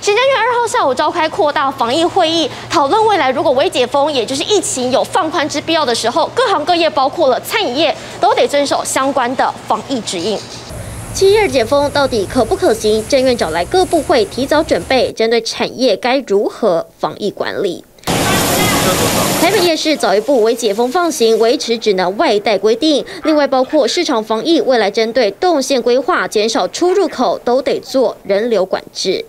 行政院2号下午召开扩大防疫会议，讨论未来如果微解封，也就是疫情有放宽之必要的时候，各行各业包括了餐饮业都得遵守相关的防疫指引。7日解封到底可不可行？政院找来各部会提早准备，针对产业该如何防疫管理。台北夜市早一步微解封放行，维持只能外带规定。另外包括市场防疫，未来针对动线规划，减少出入口，都得做人流管制。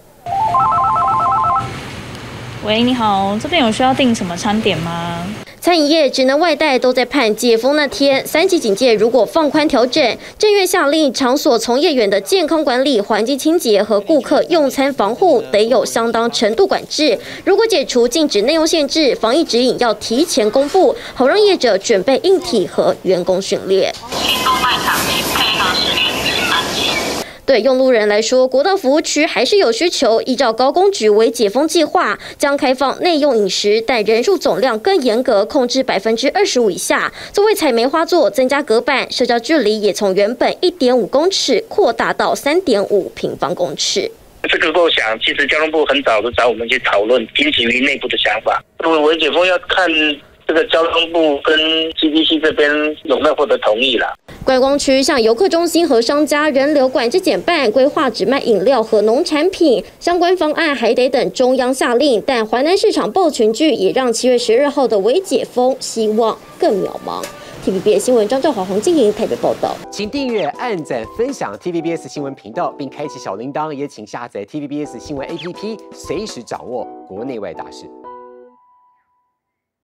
喂，你好，这边有需要订什么餐点吗？ 餐饮业只能外带，都在盼解封那天。3级警戒如果放宽调整，政院下令场所从业员的健康管理、环境清洁和顾客用餐防护得有相当程度管制。如果解除禁止内容限制，防疫指引要提前公布，好让业者准备硬体和员工训练。对用路人来说，国道服务区还是有需求。依照高工局微解封计划，将开放内用饮食，但人数总量更严格，控制25%以下。座位采梅花座，增加隔板，社交距离也从原本1.5公尺扩大到3.5平方公尺。 这个构想，其实交通部很早就找我们去讨论，仅止于内部的想法。因为微解封要看这个交通部跟 CDC 这边有没有获得同意啦。 观光区向游客中心和商家人流管制减半，规划只卖饮料和农产品，相关方案还得等中央下令。但华南市场爆群聚，也让7月12号的微解封希望更渺茫。TVBS 新闻张兆华、黄静莹台北报道。 请订阅、按赞、分享 TVBS 新闻频道，并开启小铃铛，也请下载 TVBS 新闻 APP， 随时掌握国内外大事。